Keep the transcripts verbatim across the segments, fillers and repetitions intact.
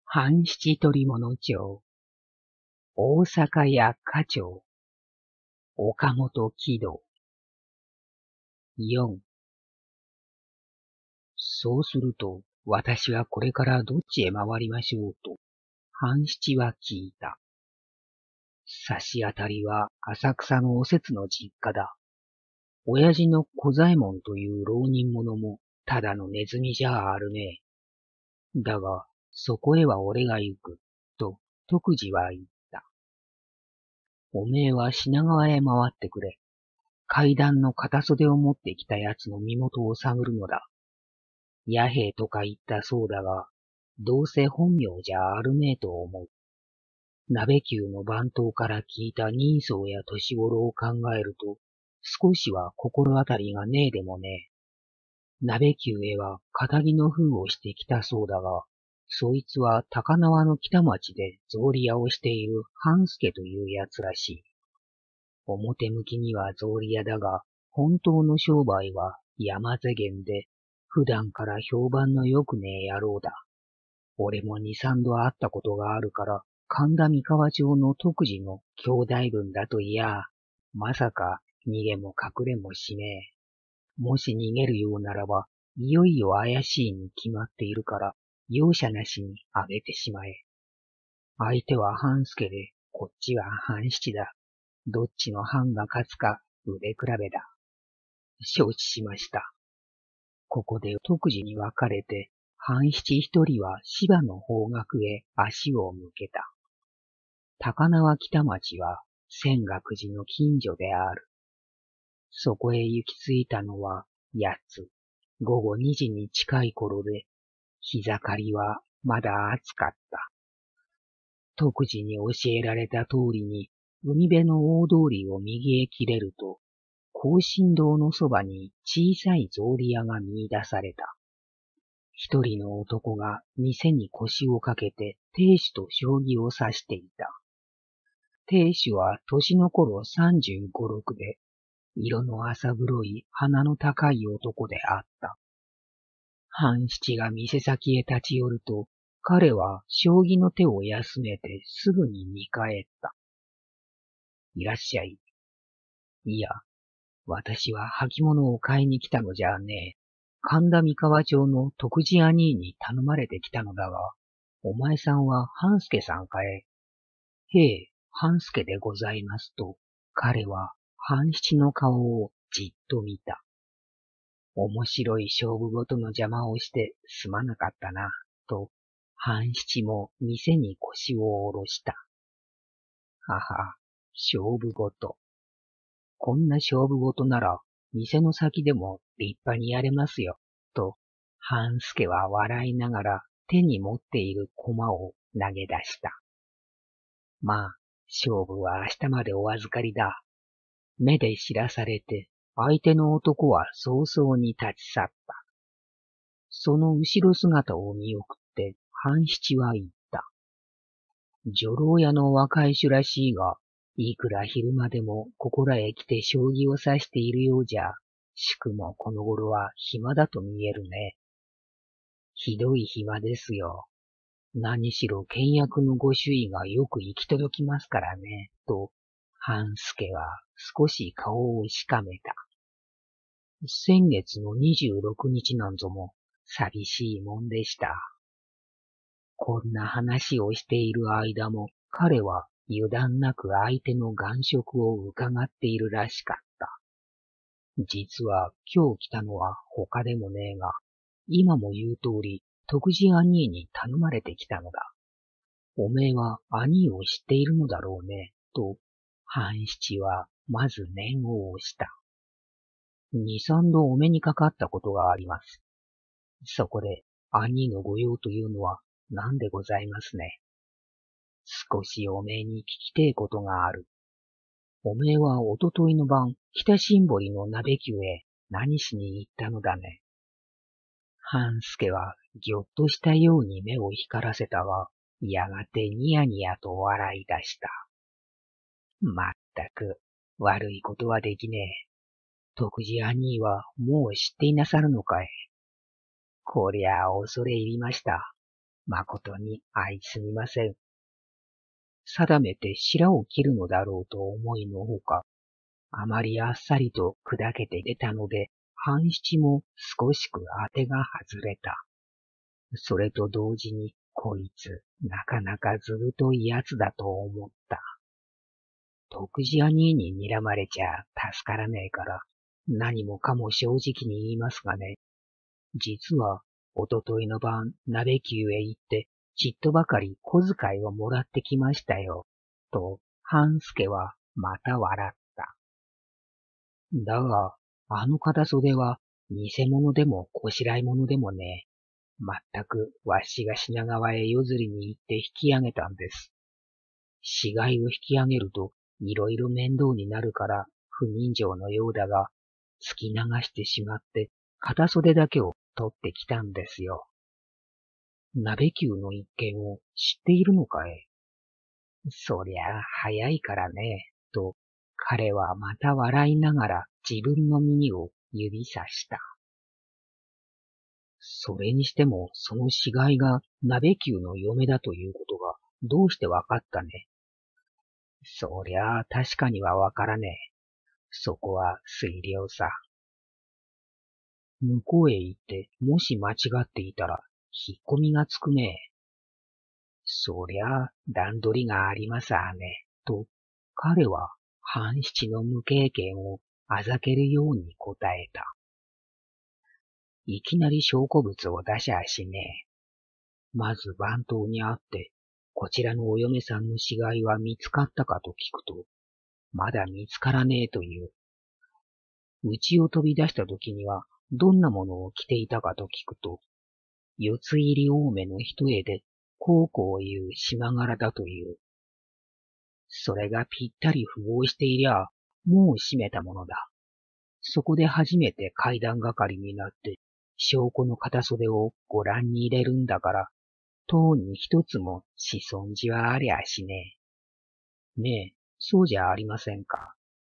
半七取物町、大阪屋課長、岡本喜道。よん。そうすると、私はこれからどっちへ回りましょうと、半七は聞いた。差し当たりは浅草のおせつの実家だ。親父の小左衛門という浪人者もただのネズミじゃあるめえ。だが、そこへは俺が行く、と徳次は言った。おめえは品川へ回ってくれ。階段の片袖を持ってきた奴の身元を探るのだ。野兵とか言ったそうだが、どうせ本名じゃあるめえと思う。鍋久の番頭から聞いた人相や年頃を考えると、少しは心当たりがねえでもねえ。鍋久へは仇の封をしてきたそうだが、そいつは高輪の北町で草履屋をしている半助という奴らしい。表向きには草履屋だが、本当の商売は山瀬源で、普段から評判の良くねえ野郎だ。俺も二三度会ったことがあるから、神田三河町の徳次の兄弟分だといや、まさか逃げも隠れもしねえ。もし逃げるようならば、いよいよ怪しいに決まっているから、容赦なしにあげてしまえ。相手は半助で、こっちは半七だ。どっちの藩が勝つか腕比べだ。承知しました。ここで徳次に分かれて、半七一人は芝の方角へ足を向けた。高輪北町は泉岳寺の近所である。そこへ行き着いたのは八つ、午後二時に近い頃で、日盛りはまだ暑かった。徳次に教えられた通りに、海辺の大通りを右へ切れると、庚申堂のそばに小さい草履屋が見出された。一人の男が店に腰をかけて亭主と将棋を指していた。亭主は年の頃三十五六で、色の浅黒い鼻の高い男であった。半七が店先へ立ち寄ると、彼は将棋の手を休めてすぐに見返った。いらっしゃい。いや、私は履物を買いに来たのじゃねえ。神田三河町の徳次兄に頼まれてきたのだが、お前さんは半助さんかえ。へえ、半助でございますと、彼は半七の顔をじっと見た。面白い勝負事の邪魔をしてすまなかったな、と、半七も店に腰を下ろした。はは、勝負事。こんな勝負事なら、店の先でも立派にやれますよ、と、半助は笑いながら手に持っている駒を投げ出した。まあ、勝負は明日までお預かりだ。目で知らされて、相手の男は早々に立ち去った。その後ろ姿を見送って、半七は言った。女郎屋の若い衆らしいが、いくら昼間でもここらへ来て将棋を指しているようじゃ、しくもこの頃は暇だと見えるね。ひどい暇ですよ。何しろ倹約のご朱意がよく行き届きますからね、と、半助は少し顔をしかめた。先月の二十六日なんぞも寂しいもんでした。こんな話をしている間も彼は油断なく相手の眼色を伺っているらしかった。実は今日来たのは他でもねえが、今も言う通り徳次兄に頼まれてきたのだ。おめえは兄を知っているのだろうね、と、半七はまず念を押した。二三度お目にかかったことがあります。そこで兄の御用というのは何でございますね。少しおめえに聞きてえことがある。おめえはおとといの晩、北新堀の鍋久へ何しに行ったのだね。半助はぎょっとしたように目を光らせたが、やがてニヤニヤと笑い出した。まったく、悪いことはできねえ。徳次兄はもう知っていなさるのかい。こりゃあ恐れ入りました。 誠に相すみません。定めて白を切るのだろうと思いのほか、あまりあっさりと砕けて出たので、半七も少しく当てが外れた。それと同時に、こいつ、なかなかずぶといやつだと思った。徳次兄に睨まれちゃ助からねえから、何もかも正直に言いますがね。実は、おとといの晩、鍋久へ行って、ちっとばかり小遣いをもらってきましたよ。と、半助はまた笑った。だが、あの片袖は、偽物でもこしらい物でもねえ。まったく、わしが品川へ夜釣りに行って引き上げたんです。死骸を引き上げると、いろいろ面倒になるから、不人情のようだが、突き流してしまって、片袖だけを取ってきたんですよ。鍋久の一件を知っているのかい？そりゃあ、早いからね、と、彼はまた笑いながら自分の耳を指さした。それにしても、その死骸が鍋久の嫁だということが、どうしてわかったね。そりゃあ、確かにはわからねえ。そこは推量さ。向こうへ行って、もし間違っていたら、引っ込みがつくねえ。そりゃあ、段取りがありますわね。と、彼は半七の無経験をあざけるように答えた。いきなり証拠物を出しゃしねえ。まず番頭に会って、こちらのお嫁さんの死骸は見つかったかと聞くと、まだ見つからねえという。家を飛び出した時には、どんなものを着ていたかと聞くと、四つ入り多めの一重で、こうこういう島柄だという。それがぴったり符合していりゃ、もう閉めたものだ。そこで初めて階段係になって、証拠の片袖をご覧に入れるんだから、とうに一つも子孫じはありゃしねえ。ねえ、そうじゃありませんか。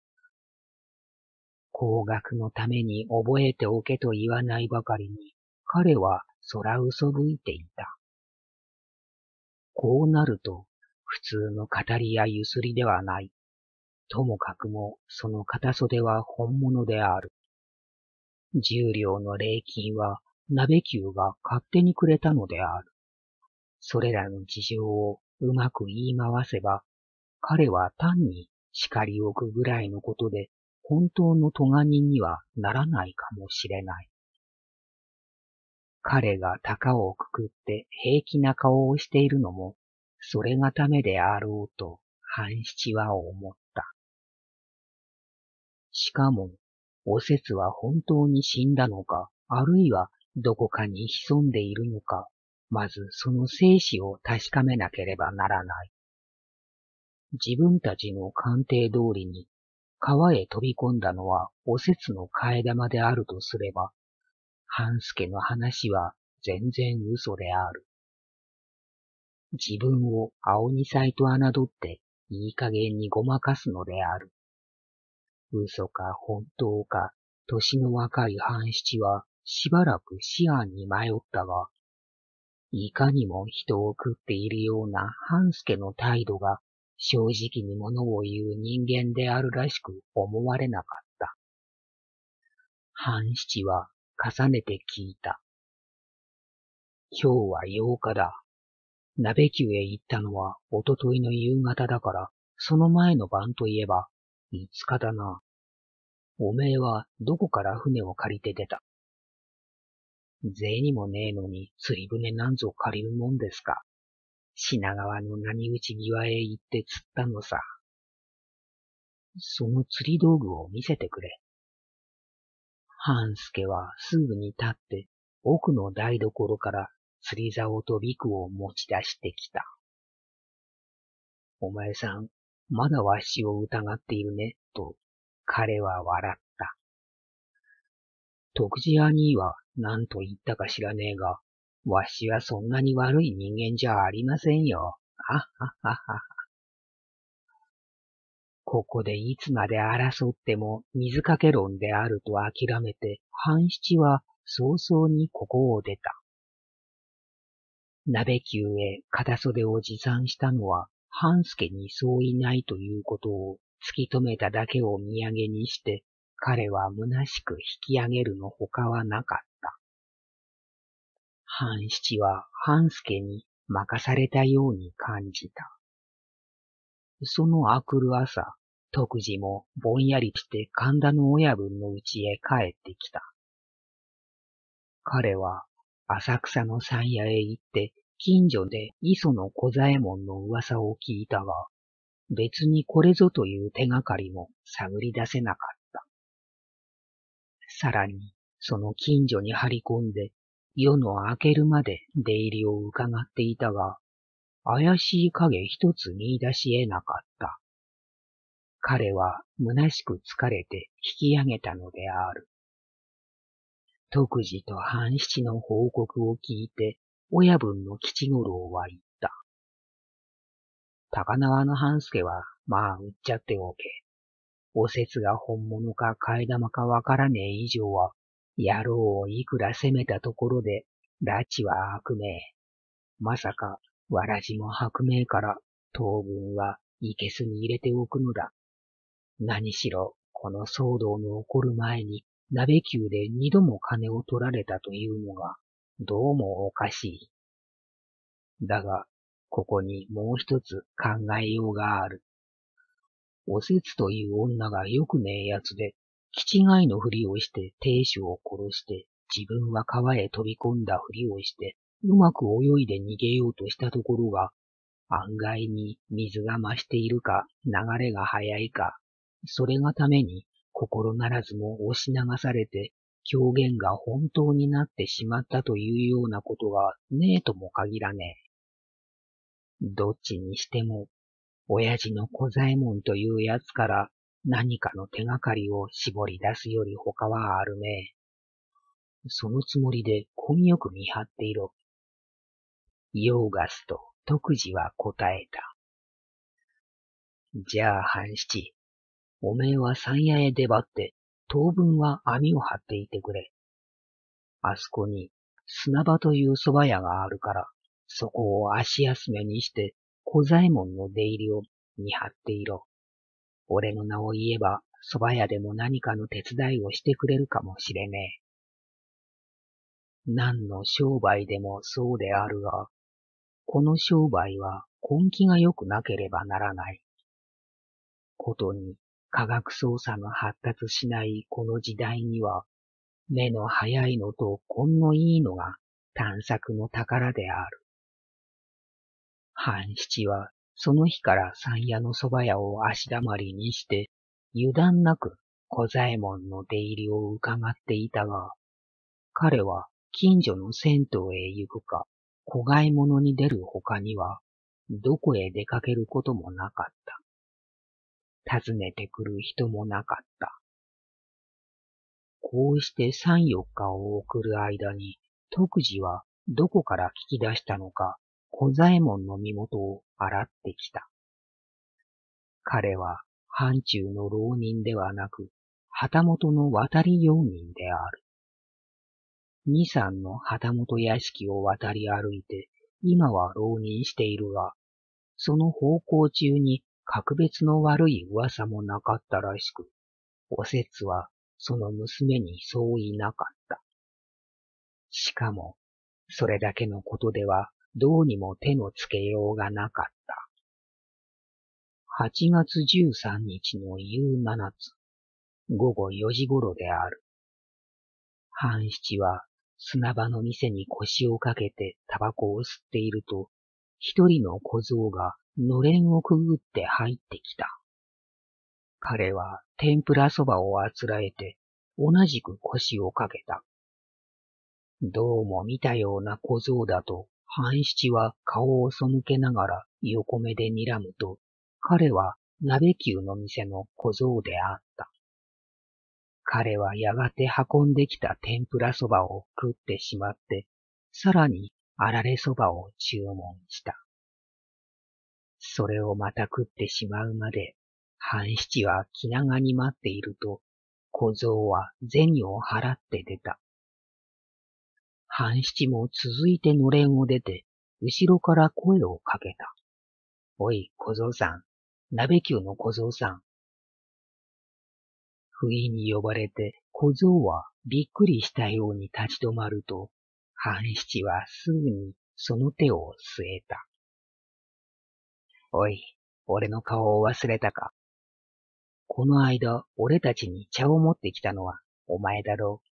後学のために覚えておけと言わないばかりに、彼は空嘘吹いていた。こうなると、普通の語りやゆすりではない。ともかくも、その片袖は本物である。十両の礼金は、鍋久が勝手にくれたのである。それらの事情をうまく言い回せば、彼は単に叱り置くぐらいのことで、本当の咎人にはならないかもしれない。彼が高をくくって平気な顔をしているのも、それがためであろうと、半七は思った。しかも、おせつは本当に死んだのか、あるいはどこかに潜んでいるのか、まずその生死を確かめなければならない。自分たちの鑑定通りに、川へ飛び込んだのはおせつの替え玉であるとすれば、半助の話は全然嘘である。自分を青二歳と侮っていい加減にごまかすのである。嘘か本当か、年の若い半七はしばらく思案に迷ったが、いかにも人を食っているような半助の態度が正直に物を言う人間であるらしく思われなかった。半七は重ねて聞いた。今日は八日だ。鍋久へ行ったのはおとといの夕方だから、その前の晩といえば五日だな。おめえはどこから船を借りて出た？銭もねえのに釣り船なんぞ借りるもんですか。品川の何口際へ行って釣ったのさ。その釣り道具を見せてくれ。半助はすぐに立って奥の台所から釣り竿とビクを持ち出してきた。お前さん、まだわしを疑っているね、と彼は笑った。徳次兄は何と言ったか知らねえが、わしはそんなに悪い人間じゃありませんよ。はっはっはっは。ここでいつまで争っても水かけ論であると諦めて、半七は早々にここを出た。 鍋久へ片袖を持参したのは半助にそういないということを突き止めただけを土産にして、彼は虚しく引き上げるのほかはなかった。半七は半助に任されたように感じた。そのあくる朝、徳次もぼんやりして神田の親分の家へ帰ってきた。彼は浅草の山屋へ行って近所で磯の小左衛門の噂を聞いたが、別にこれぞという手がかりも探り出せなかった。さらにその近所に張り込んで夜の明けるまで出入りを伺っていたが、怪しい影一つ見出し得なかった。彼は虚しく疲れて引き上げたのである。徳次と半七の報告を聞いて、親分の吉五郎は言った。高輪の半助は、まあ売っちゃっておけ。おせつが本物か替え玉かわからねえ以上は、野郎をいくら責めたところで、拉致は悪名。まさか、わらじも白名から、当分はいけすに入れておくのだ。何しろ、この騒動の起こる前に、鍋久で二度も金を取られたというのが、どうもおかしい。だが、ここにもう一つ考えようがある。おせつという女がよくねえやつで、気違いのふりをして亭主を殺して、自分は川へ飛び込んだふりをして、うまく泳いで逃げようとしたところが、案外に水が増しているか、流れが速いか、それがために、心ならずも押し流されて、狂言が本当になってしまったというようなことがねえとも限らねえ。どっちにしても、親父の小左衛門というやつから何かの手がかりを絞り出すより他はあるねえ。そのつもりで根よく見張っていろ。ヨーガスと徳次は答えた。じゃあ半七。おめえは山屋へ出張って、当分は網を張っていてくれ。あそこに砂場という蕎麦屋があるから、そこを足休めにして、小左衛門の出入りを見張っていろ。俺の名を言えば、蕎麦屋でも何かの手伝いをしてくれるかもしれねえ。何の商売でもそうであるが、この商売は根気が良くなければならない。ことに、科学捜査の発達しないこの時代には、目の早いのと根のいいのが探索の宝である。半七はその日から山屋の蕎麦屋を足だまりにして、油断なく小左衛門の出入りを伺っていたが、彼は近所の銭湯へ行くか、小買い物に出るほかには、どこへ出かけることもなかった。訪ねてくる人もなかった。こうして三四日を送る間に、徳次はどこから聞き出したのか、小左衛門の身元を洗ってきた。彼は藩中の浪人ではなく、旗本の渡り用人である。二三の旗本屋敷を渡り歩いて、今は浪人しているが、その奉公中に格別の悪い噂もなかったらしく、おせつはその娘にそういなかった。しかも、それだけのことではどうにも手のつけようがなかった。八月十三日の夕七つ、午後四時ごろである。半七は砂場の店に腰をかけてタバコを吸っていると、一人の小僧がのれんをくぐって入ってきた。彼は天ぷらそばをあつらえて、同じく腰をかけた。どうも見たような小僧だと、半七は顔を背けながら横目で睨むと、彼は鍋久の店の小僧であった。彼はやがて運んできた天ぷらそばを食ってしまって、さらにあられそばを注文した。それをまた食ってしまうまで、半七は気長に待っていると、小僧は銭を払って出た。半七も続いてのれんを出て、 後ろから声をかけた。おい、小僧さん。鍋久の小僧さん。不意に呼ばれて小僧はびっくりしたように立ち止まると、半七はすぐにその手を据えた。おい、俺の顔を忘れたか。この間、俺たちに茶を持ってきたのはお前だろう。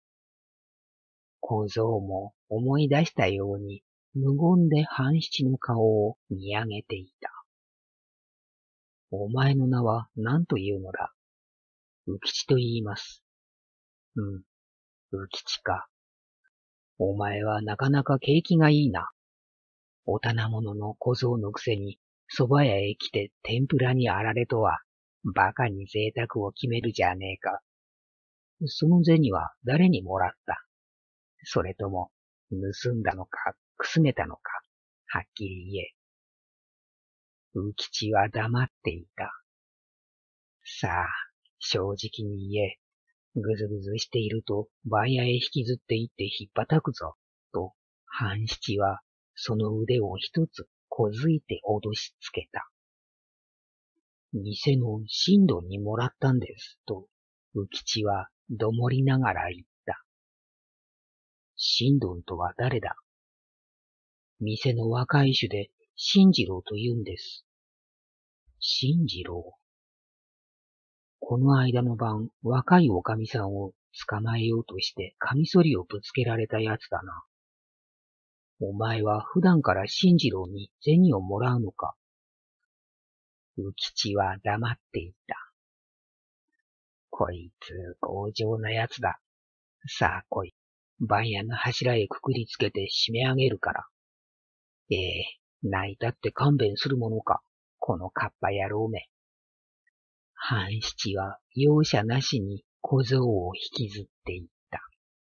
小僧も思い出したように無言で半七の顔を見上げていた。お前の名は何というのだ。浮吉と言います。うん、浮吉か。お前はなかなか景気がいいな。お棚物の小僧のくせに蕎麦屋へ来て天ぷらにあられとは、バカに贅沢を決めるじゃねえか。その銭は誰にもらった？それとも、盗んだのか、くすねたのか、はっきり言え。浮吉は黙っていた。さあ、正直に言え。ぐずぐずしていると番屋へ引きずって行って引っ叩くぞ、と、半七はその腕を一つこづいて脅しつけた。店の新藤にもらったんです、と、浮吉はどもりながら言った。新藤とは誰だ？店の若い種で新次郎と言うんです。新次郎。この間の晩、若いおかみさんを捕まえようとしてカミソリをぶつけられたやつだな。お前は普段から新次郎に銭をもらうのか？浮吉は黙っていた。こいつ強情なやつだ。さあ来い。番屋の柱へくくりつけて締め上げるから。ええ、泣いたって勘弁するものか。このカッパ野郎め。半七は容赦なしに小僧を引きずっていった。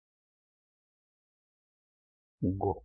ご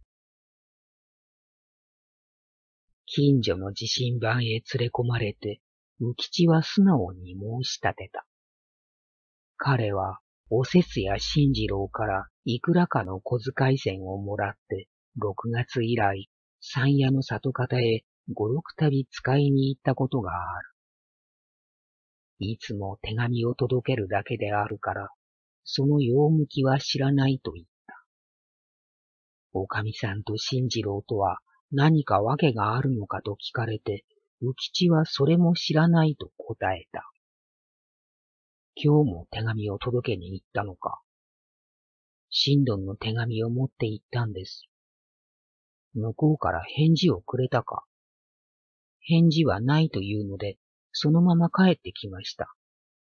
近所の地震番へ連れ込まれて、浮吉は素直に申し立てた。彼は、おせつや新次郎からいくらかの小遣い銭をもらって、六月以来、山谷の里方へ五六度使いに行ったことがある。いつも手紙を届けるだけであるから、その用向きは知らないと言った。おかみさんと新次郎とは何か訳があるのかと聞かれて、浮吉はそれも知らないと答えた。今日も手紙を届けに行ったのか。新藤の手紙を持って行ったんです。向こうから返事をくれたか。返事はないというので、そのまま帰ってきました。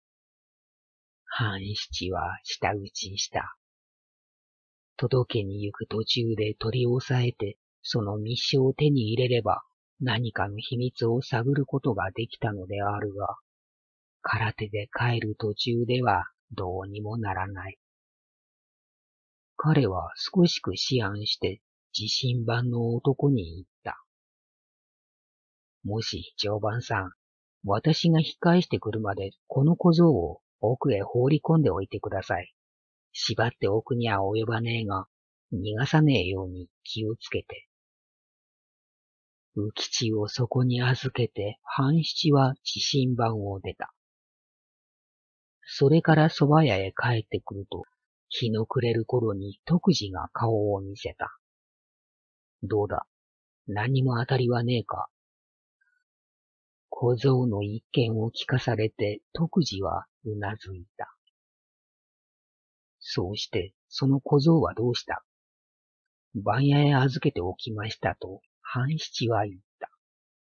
半七は舌打ちした。届けに行く途中で取り押さえて、その密書を手に入れれば、何かの秘密を探ることができたのであるが、空手で帰る途中ではどうにもならない。彼は少しく思案して自信番の男に言った。もし常番さん、私が引っ返してくるまでこの小僧を奥へ放り込んでおいてください。縛っておくには及ばねえが、逃がさねえように気をつけて。浮吉をそこに預けて半七は自信番を出た。それから蕎麦屋へ帰ってくると、日の暮れる頃に徳次が顔を見せた。どうだ、何も当たりはねえか。小僧の一見を聞かされて徳次はうなずいた。そうして、その小僧はどうした？番屋へ預けておきましたと、半七は言った。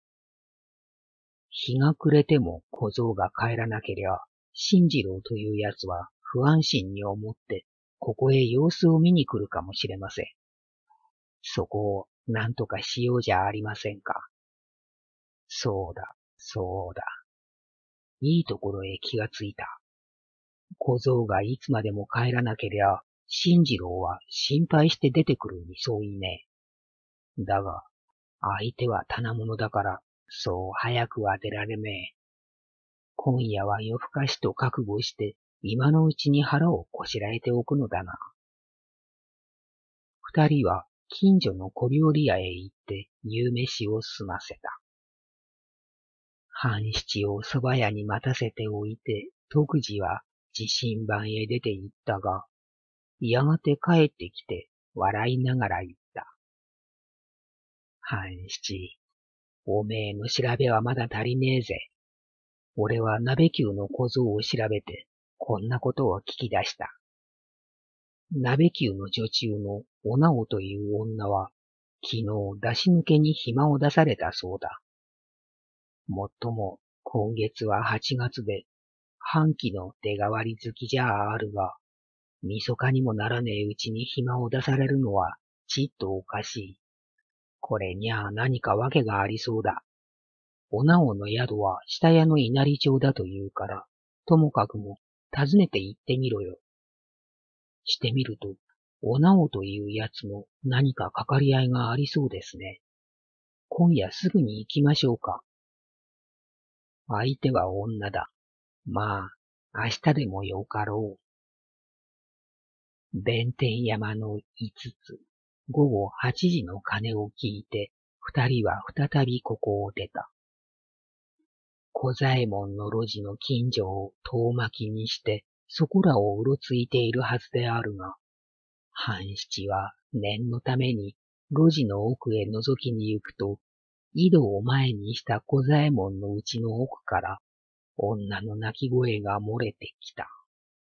日が暮れても小僧が帰らなけりゃ、新次郎というやつは不安心に思って、ここへ様子を見に来るかもしれません。そこを何とかしようじゃありませんか。そうだ、そうだ。いいところへ気がついた。小僧がいつまでも帰らなけりゃ、新次郎は心配して出てくるにそういねえ。だが、相手は棚物だから、そう早くは出られめえ。今夜は夜更かしと覚悟して、今のうちに腹をこしらえておくのだな。二人は近所の小料理屋へ行って夕飯を済ませた。半七を蕎麦屋に待たせておいて、徳次は自身番へ出て行ったが、やがて帰ってきて笑いながら言った。半七、おめえの調べはまだ足りねえぜ。俺は鍋久の小僧を調べて、こんなことを聞き出した。鍋久の女中のおなおという女は、昨日出し抜けに暇を出されたそうだ。もっとも、今月は八月で、半期の出代わり月じゃあるが、みそかにもならねえうちに暇を出されるのは、ちっとおかしい。これにゃあ何か訳がありそうだ。おなおの宿は下屋の稲荷町だというから、ともかくも訪ねて行ってみろよ。してみると、おなおというやつも何かかかり合いがありそうですね。今夜すぐに行きましょうか。相手は女だ。まあ、明日でもよかろう。弁天山の五つ、午後八時の鐘を聞いて、二人は再びここを出た。小左衛門の路地の近所を遠巻きにして、そこらをうろついているはずであるが、半七は念のために路地の奥へ覗きに行くと、井戸を前にした小左衛門の家の奥から、女の泣き声が漏れてきた。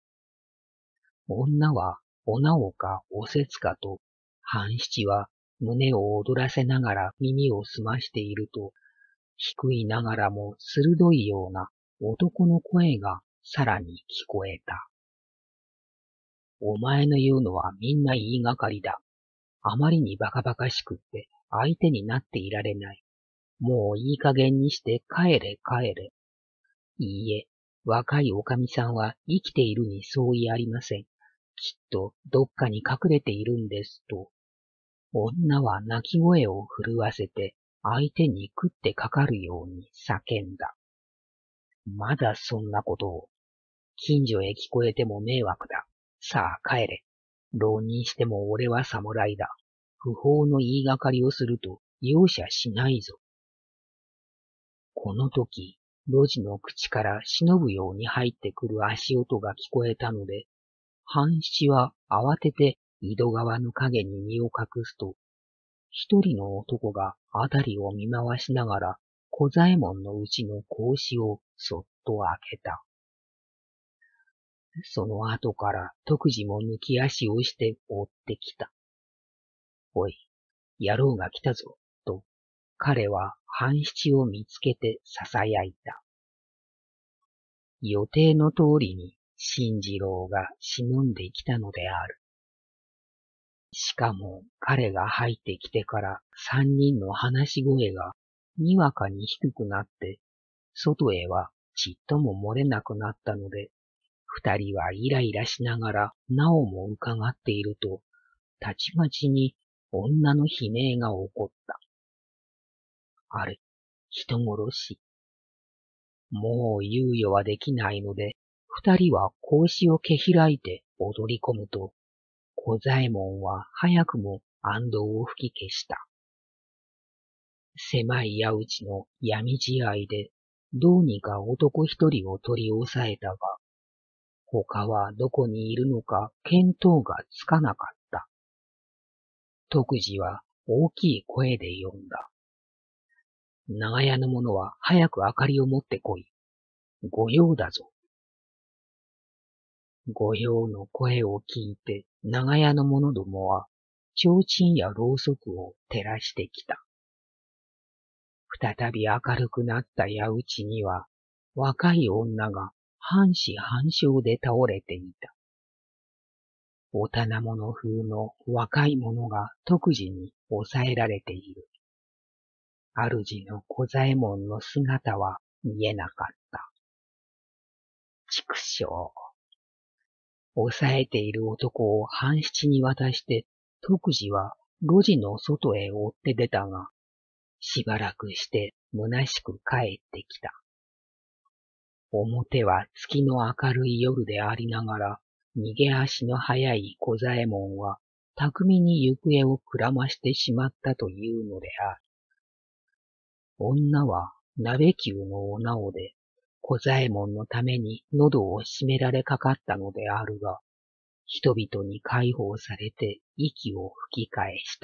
女はおなおかおせつかと、半七は胸を躍らせながら耳を澄ましていると、低いながらも鋭いような男の声がさらに聞こえた。お前の言うのはみんな言いがかりだ。あまりにバカバカしくって相手になっていられない。もういい加減にして帰れ帰れ。いいえ、若いおかみさんは生きているに相違ありません。きっとどっかに隠れているんですと。女は泣き声を震わせて相手に食ってかかるように叫んだ。まだそんなことを。近所へ聞こえても迷惑だ。さあ帰れ。浪人しても俺は侍だ。不法の言いがかりをすると容赦しないぞ。この時、路地の口から忍ぶように入ってくる足音が聞こえたので、半七は慌てて井戸川の影に身を隠すと、一人の男があたりを見回しながら小左衛門のうちの格子をそっと開けた。その後から徳次も抜き足をして追ってきた。おい、野郎が来たぞ、と彼は半七を見つけて囁いた。予定の通りに新次郎が忍んできたのである。しかも彼が入ってきてから三人の話し声がにわかに低くなって、外へはちっとも漏れなくなったので、二人はイライラしながらなおも伺っていると、たちまちに女の悲鳴が起こった。あれ、人殺し。もう猶予はできないので、二人は格子を蹴開いて踊り込むと、小左衛門は早くも安堵を吹き消した。狭い矢内の闇試合で、どうにか男一人を取り押さえたが、他はどこにいるのか見当がつかなかった。徳次は大きい声で呼んだ。長屋の者は早く明かりを持ってこい。御用だぞ。御用の声を聞いて長屋の者どもは提灯やろうそくを照らしてきた。再び明るくなった矢内には若い女が半死半生で倒れていた。お棚者風の若い者が徳次に抑えられている。主の小左衛門の姿は見えなかった。畜生。抑えている男を半七に渡して徳次は路地の外へ追って出たが、しばらくして虚しく帰ってきた。表は月の明るい夜でありながら、逃げ足の速い小左衛門は巧みに行方をくらましてしまったというのである。女は鍋球のお直で小左衛門のために喉を締められかかったのであるが、人々に解放されて息を吹き返した。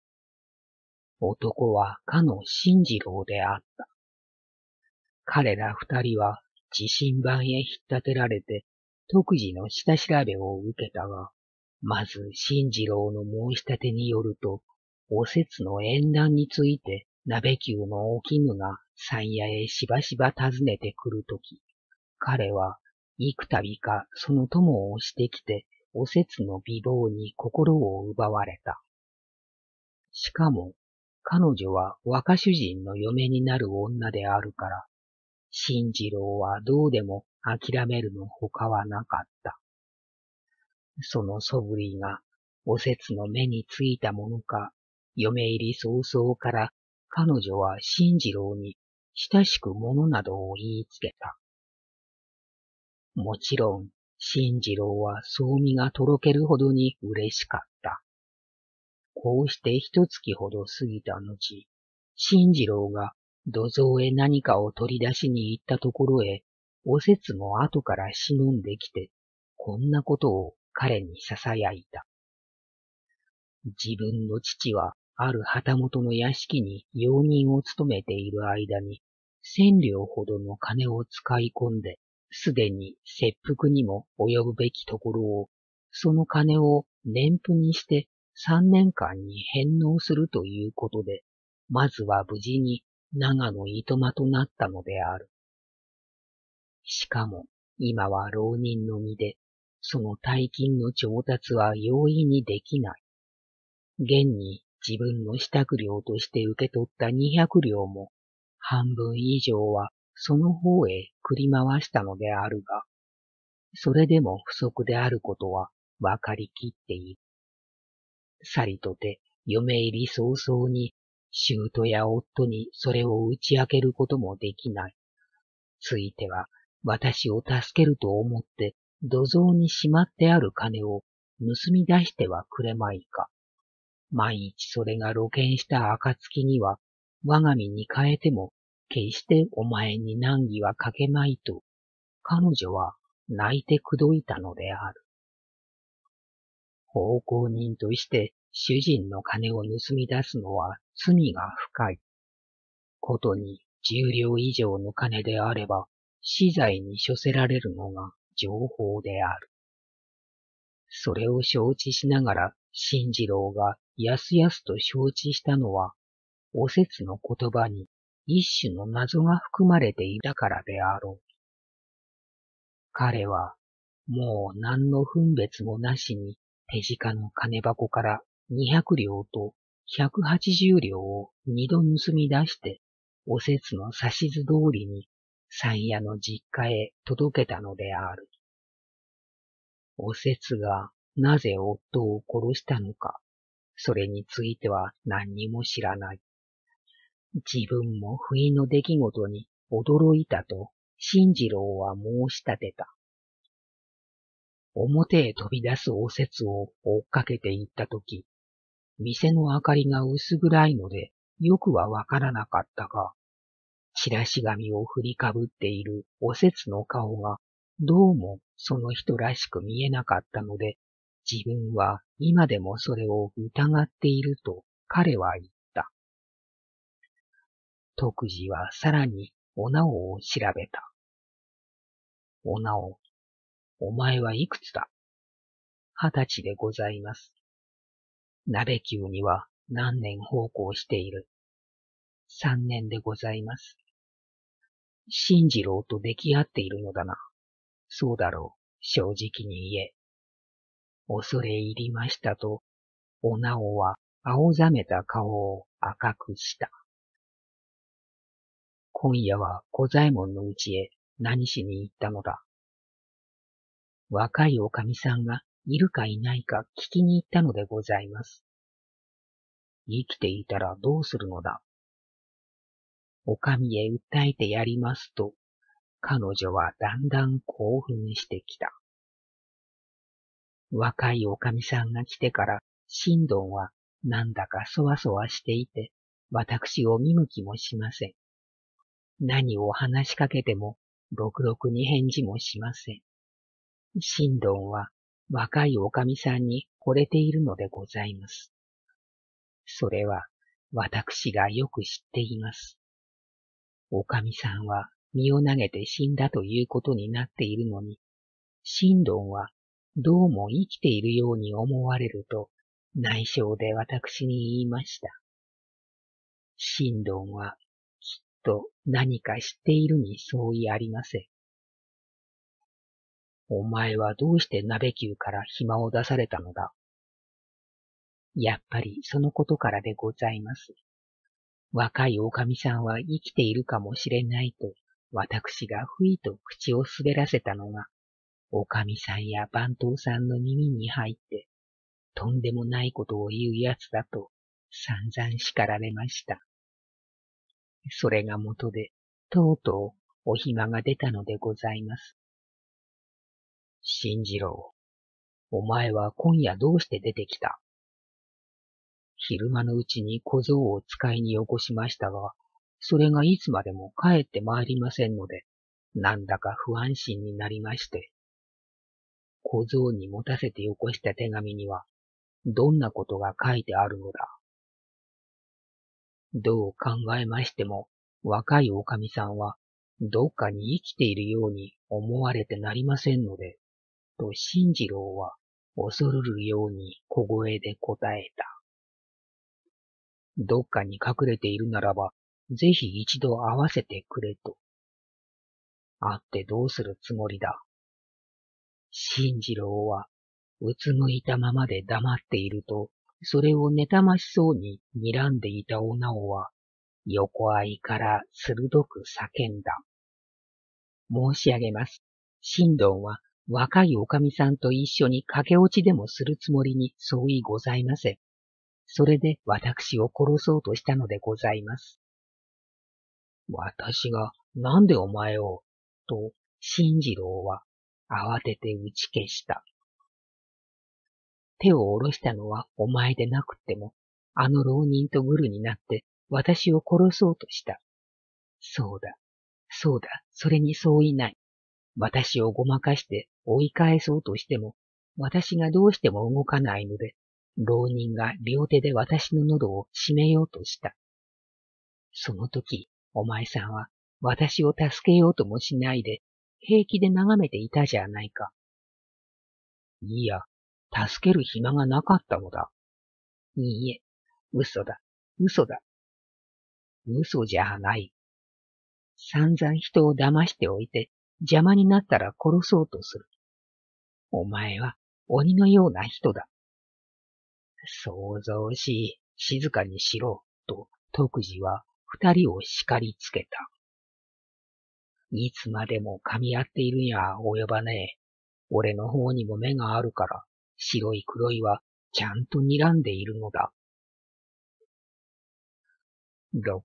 男はかの新次郎であった。彼ら二人は自身番へ引っ立てられて特自の下調べを受けたが、まず新次郎の申し立てによると、おせつの縁談について鍋球のお絹が山谷へしばしば訪ねてくるとき、彼は幾度かその友をしてきて、おせつの美貌に心を奪われた。しかも、彼女は若主人の嫁になる女であるから、新次郎はどうでも諦めるのほかはなかった。その素振りがおせつの目についたものか、嫁入り早々から彼女は新次郎に親しくものなどを言いつけた。もちろん、新次郎はそう身がとろけるほどに嬉しかった。こうして一月ほど過ぎた後、新次郎が土蔵へ何かを取り出しに行ったところへ、おせつも後から忍んできて、こんなことを彼に囁いた。自分の父は、ある旗本の屋敷に用人を務めている間に、千両ほどの金を使い込んで、すでに切腹にも及ぶべきところを、その金を年賦にして三年間に返納するということで、まずは無事に長のいとまとなったのである。しかも、今は浪人の身で、その大金の調達は容易にできない。現に自分の支度料として受け取った二百両も、半分以上はその方へ繰り回したのであるが、それでも不足であることは分かりきっている。さりとて、嫁入り早々に、姑や夫にそれを打ち明けることもできない。ついては、私を助けると思って、土蔵にしまってある金を盗み出してはくれまいか。万一それが露見した暁には、我が身に変えても、決してお前に難儀はかけまいと、彼女は泣いてくどいたのである。奉公人として主人の金を盗み出すのは罪が深い。ことに十両以上の金であれば、死罪に処せられるのが定法である。それを承知しながら、新次郎がやすやすと承知したのは、おせつの言葉に一種の謎が含まれていたからであろう。彼は、もう何の分別もなしに手近の金箱から二百両と百八十両を二度盗み出して、おせつの指図通りに山谷の実家へ届けたのである。おせつがなぜ夫を殺したのか、それについては何にも知らない。自分も不意の出来事に驚いたと新次郎は申し立てた。表へ飛び出すおせつを追っかけて行ったとき、店の明かりが薄暗いのでよくはわからなかったが、チラシ紙を振りかぶっているおせつの顔がどうもその人らしく見えなかったので、自分は今でもそれを疑っていると彼は言った。徳次はさらにお直を調べた。お直、お前はいくつだ？二十歳でございます。鍋球には何年奉公している？三年でございます。新次郎と出来合っているのだな。そうだろう、正直に言え。恐れ入りましたと、お直は青ざめた顔を赤くした。今夜は小左衛門の家へ何しに行ったのだ。若いおかみさんがいるかいないか聞きに行ったのでございます。生きていたらどうするのだ。おかみへ訴えてやりますと、彼女はだんだん興奮してきた。若いおかみさんが来てから神童はなんだかそわそわしていて、私を見向きもしません。何を話しかけても、ろくろくに返事もしません。神童は若いおかみさんに惚れているのでございます。それは私がよく知っています。おかみさんは身を投げて死んだということになっているのに、神童はどうも生きているように思われると内緒で私に言いました。神童はきっと何か知っているに相違ありません。お前はどうして鍋久から暇を出されたのだ。やっぱりそのことからでございます。若いおかみさんは生きているかもしれないと、私がふいと口を滑らせたのが、おかみさんや番頭さんの耳に入って、とんでもないことを言うやつだと散々叱られました。それが元で、とうとうお暇が出たのでございます。新次郎、お前は今夜どうして出てきた？昼間のうちに小僧を使いによこしましたが、それがいつまでも帰ってまいりませんので、なんだか不安心になりまして。小僧に持たせてよこした手紙には、どんなことが書いてあるのだ。どう考えましても、若いおかみさんは、どっかに生きているように思われてなりませんので、と新次郎は恐るるように小声で答えた。どっかに隠れているならば、ぜひ一度会わせてくれと。会ってどうするつもりだ。新次郎は、うつむいたままで黙っていると、それを妬ましそうに睨んでいたお直は、横合いから鋭く叫んだ。申し上げます。新道は若いおかみさんと一緒に駆け落ちでもするつもりに相違ございません。それで私を殺そうとしたのでございます。私がなんでお前を、と新次郎は慌てて打ち消した。手を下ろしたのはお前でなくっても、あの浪人とグルになって私を殺そうとした。そうだ、そうだ、それに相違ない。私をごまかして追い返そうとしても、私がどうしても動かないので、浪人が両手で私の喉を締めようとした。その時、お前さんは私を助けようともしないで、平気で眺めていたじゃないか。いや、助ける暇がなかったのだ。いいえ、嘘だ、嘘だ。嘘じゃない。散々人を騙しておいて、邪魔になったら殺そうとする。お前は鬼のような人だ。想像し、静かにしろ、と徳次は二人を叱りつけた。いつまでも噛み合っているには及ばねえ。俺の方にも目があるから、白い黒いはちゃんと睨んでいるのだ。六。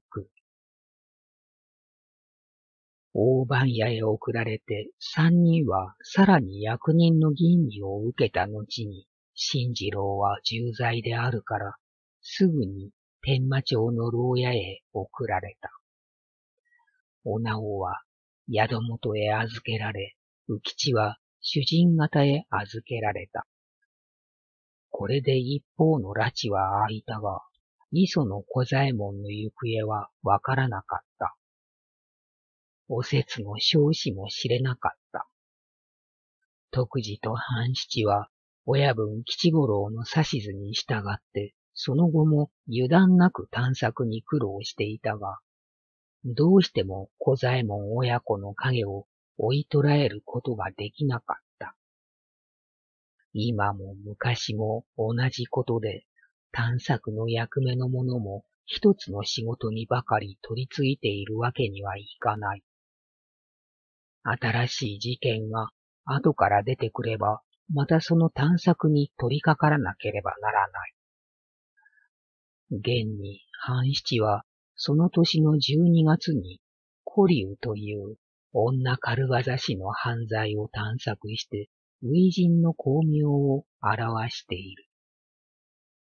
大番屋へ送られて、三人はさらに役人の吟味を受けた後に、新次郎は重罪であるから、すぐに天満町の牢屋へ送られた。お直は宿元へ預けられ、浮吉は主人方へ預けられた。これで一方の拉致は開いたが、磯の小左衛門の行方はわからなかった。おせつの少子も知れなかった。徳次と半七は親分吉五郎の指図に従って、その後も油断なく探索に苦労していたが、どうしても小左衛門親子の影を追い捕らえることができなかった。今も昔も同じことで、探索の役目の者も一つの仕事にばかり取り付いているわけにはいかない。新しい事件が後から出てくれば、またその探索に取り掛からなければならない。現に半七はその年のじゅうにがつに古龍という女軽業師の犯罪を探索して初陣の巧妙を表している。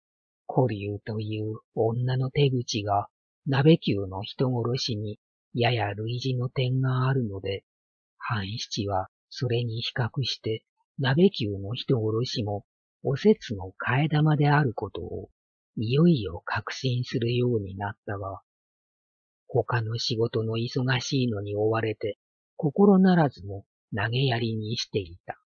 古流という女の手口が鍋久の人殺しにやや類似の点があるので、半七はそれに比較して鍋久の人殺しもおせつの替え玉であることをいよいよ確信するようになったが、他の仕事の忙しいのに追われて心ならずも投げやりにしていた。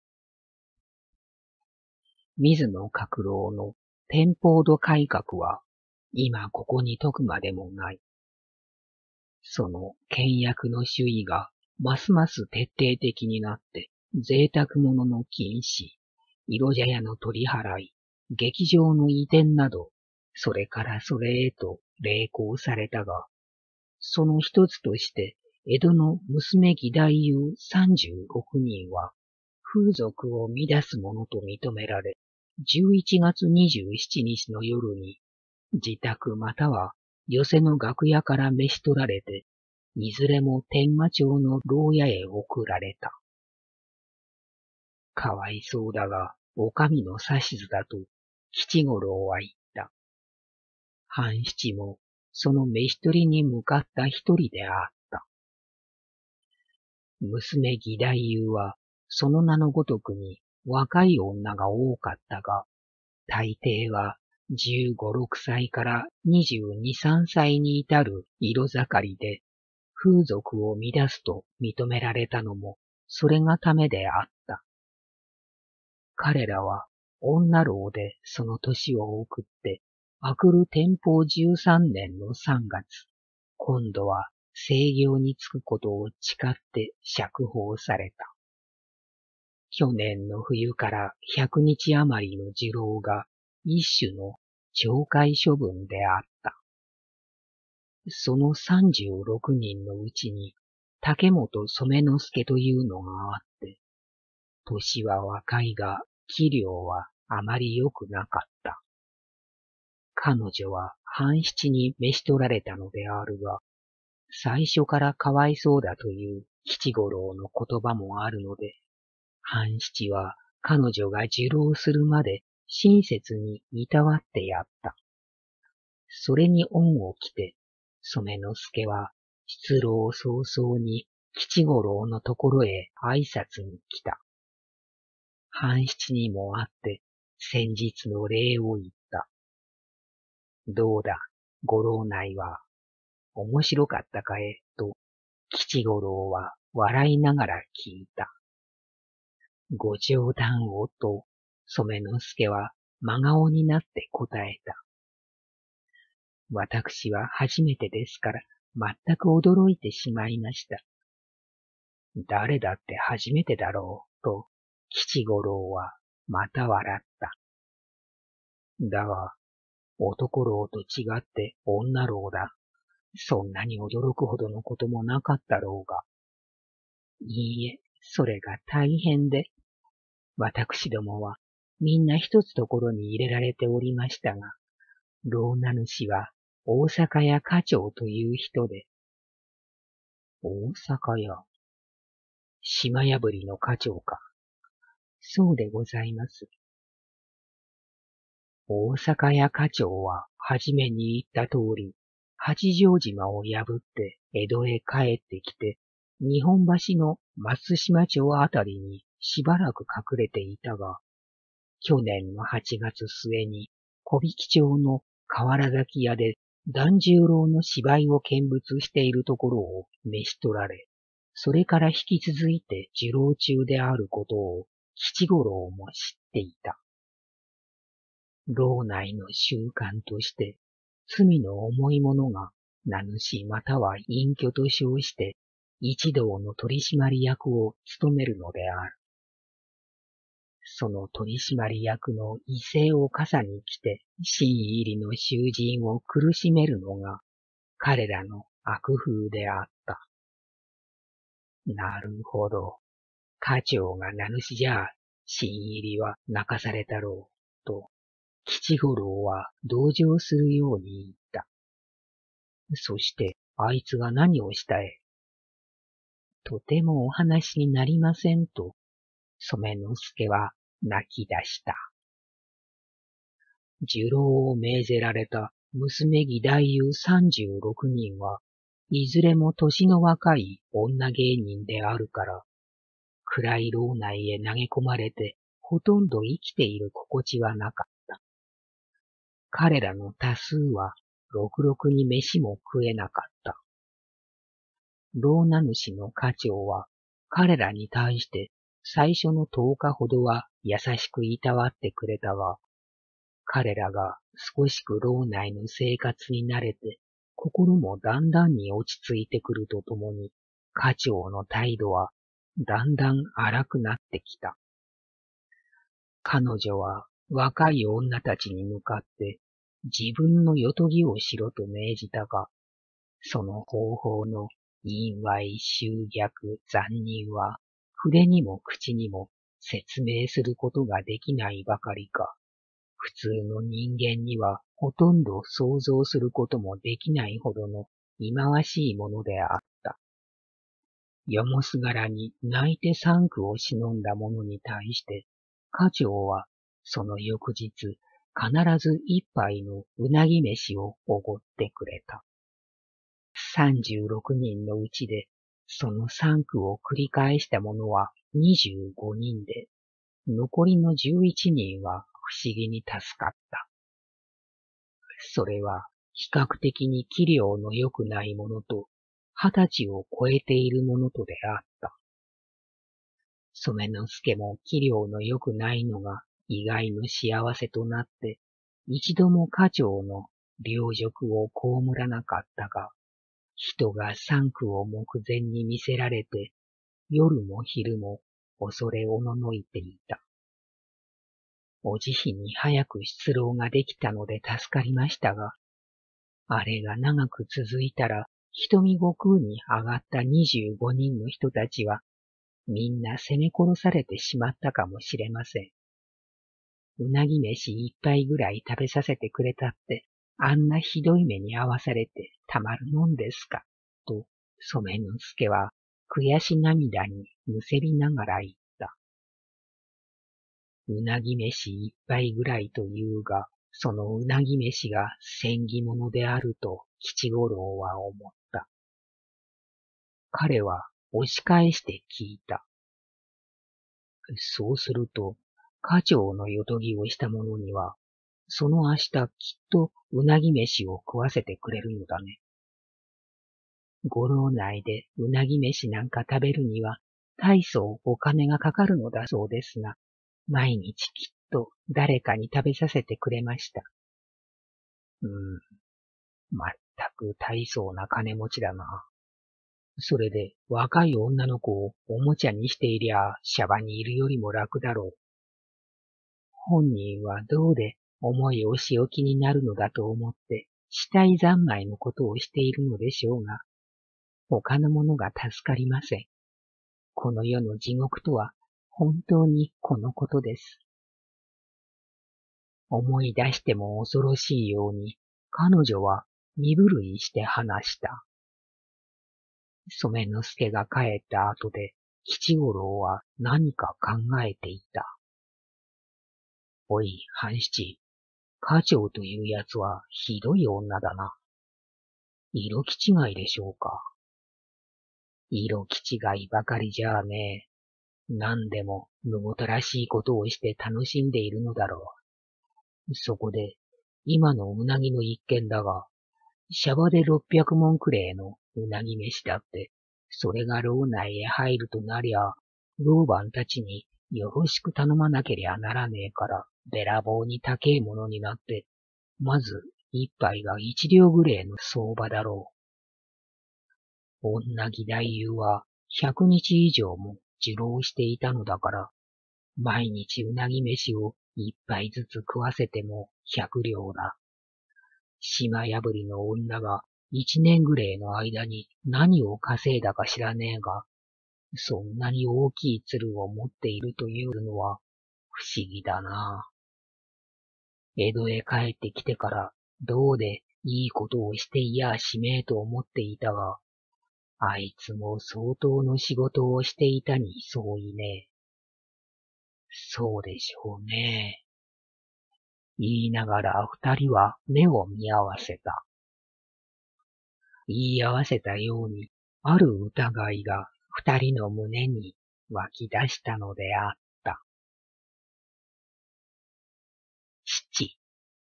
水野閣楼の天保土改革は今ここに解くまでもない。その倹約の主義がますます徹底的になって贅沢物の禁止、色茶屋の取り払い、劇場の移転など、それからそれへと励行されたが、その一つとして江戸の娘義太夫三十六人は風俗を乱すものと認められ、じゅういちがつにじゅうしちにちの夜に自宅または寄席の楽屋から召し取られて、いずれも天満町の牢屋へ送られた。かわいそうだが、お上の指図だと吉五郎は言った。半七もその召し取りに向かった一人であった。娘義太夫はその名のごとくに若い女が多かったが、大抵はじゅうご、ろくさいからにじゅうに、さんさいに至る色盛りで、風俗を乱すと認められたのもそれがためであった。彼らは女牢でその年を送って、明くる天保じゅうさんねんのさんがつ、今度は正業に就くことを誓って釈放された。去年の冬から百日余りの受牢が一種の懲戒処分であった。そのさんじゅうろくにんのうちに竹本染之助というのがあって、年は若いが器量はあまり良くなかった。彼女は半七に召し取られたのであるが、最初からかわいそうだという吉五郎の言葉もあるので、半七は彼女が受牢するまで親切にいたわってやった。それに恩を着て、染之助は出牢早々に吉五郎のところへ挨拶に来た。半七にも会って先日の礼を言った。どうだ、ご牢内は面白かったかえと吉五郎は笑いながら聞いた。ご冗談をと染之助は真顔になって答えた。私は初めてですから全く驚いてしまいました。誰だって初めてだろうと吉五郎はまた笑った。だが男牢と違って女牢だ。そんなに驚くほどのこともなかったろうが。いいえ、それが大変で。私どもはみんな一つところに入れられておりましたが、牢名主は大阪屋課長という人で。大阪屋島破りの課長か。そうでございます。大阪屋課長ははじめに言った通り、八丈島を破って江戸へ帰ってきて、日本橋の松島町あたりにしばらく隠れていたが、去年のはちがつ末に小引町の河原崎屋で團十郎の芝居を見物しているところを召し取られ、それから引き続いて受牢中であることを吉五郎も知っていた。牢内の習慣として、罪の重い者が名主または隠居と称して一同の取締役を務めるのである。その取締役の威勢を傘に来て真入りの囚人を苦しめるのが彼らの悪風であった。なるほど。課長が名主じゃ、真入りは泣かされたろう、と、吉五郎は同情するように言った。そして、あいつが何をしたえ。とてもお話になりませんと、染之助は泣き出した。 受老を命ぜられた娘義太夫三十六人は、いずれも年の若い女芸人であるから、暗い牢内へ投げ込まれて、ほとんど生きている心地はなかった。彼らの多数は、ろくろくに飯も食えなかった。牢名主の家長は、彼らに対して最初の十日ほどは優しくいたわってくれたが、彼らが少しく牢内の生活に慣れて、心もだんだんに落ち着いてくるとともに、家長の態度はだんだん荒くなってきた。彼女は若い女たちに向かって自分の夜とぎをしろと命じたが、その方法の淫猥、醜逆、残忍は筆にも口にも説明することができないばかりか、普通の人間にはほとんど想像することもできないほどの忌まわしいものであった。よもすがらに泣いて産苦を忍んだ者に対して、家長はその翌日必ず一杯のうなぎ飯をおごってくれた。三十六人のうちでその産苦を繰り返した者は二十五人で、残りの十一人は不思議に助かった。それは比較的に器量の良くない者と二十歳を超えている者とであった。染之助も器量の良くないのが意外の幸せとなって、一度も家長の陵辱を被らなかったが、人が産苦を目前に見せられて、夜も昼も恐れおののいていた。お慈悲に早く出牢ができたので助かりましたが、あれが長く続いたら、瞳悟空に上がった二十五人の人たちは、みんな攻め殺されてしまったかもしれません。うなぎ飯一杯ぐらい食べさせてくれたって、あんなひどい目に遭わされてたまるもんですか、と染之助は悔し涙にむせびながら言った。うなぎ飯一杯ぐらいというが、そのうなぎ飯が縁起物であると吉五郎は思った。彼は押し返して聞いた。そうすると、家長のよとぎをした者には、その明日きっとうなぎ飯を食わせてくれるのだね。ご牢内でうなぎ飯なんか食べるには大層お金がかかるのだそうですが、毎日きっと誰かに食べさせてくれました。うーん、まったく大層な金持ちだな。それで若い女の子をおもちゃにしていりゃシャバにいるよりも楽だろう。本人はどうで重いお仕置きになるのだと思って死体三昧のことをしているのでしょうが、他の者が助かりません。この世の地獄とは本当にこのことです。思い出しても恐ろしいように彼女は身震いして話した。染之助が帰った後で吉五郎は何か考えていた。おい、半七、家長というやつはひどい女だな。色気違いでしょうか。色気違いばかりじゃあねえ。何でもむごたらしいことをして楽しんでいるのだろう。そこで、今のうなぎの一件だが、シャバで六百文くれえのうなぎ飯だって、それが牢内へ入るとなりゃ、老番たちによろしく頼まなけりゃならねえから、べらぼうに高えものになって、まず一杯が一両ぐれえの相場だろう。女義太夫は百日以上も受牢していたのだから、毎日うなぎ飯を一杯ずつ食わせても百両だ。島破りの女が一年ぐれいの間に何を稼いだか知らねえが、そんなに大きい鶴を持っているというのは不思議だな。江戸へ帰ってきてからどうでいいことをしていやしめえと思っていたが、あいつも相当の仕事をしていたに相違ねえ。そうでしょうね。 言いながら二人は目を見合わせた。言い合わせたように、ある疑いが二人の胸に湧き出したのであった。七。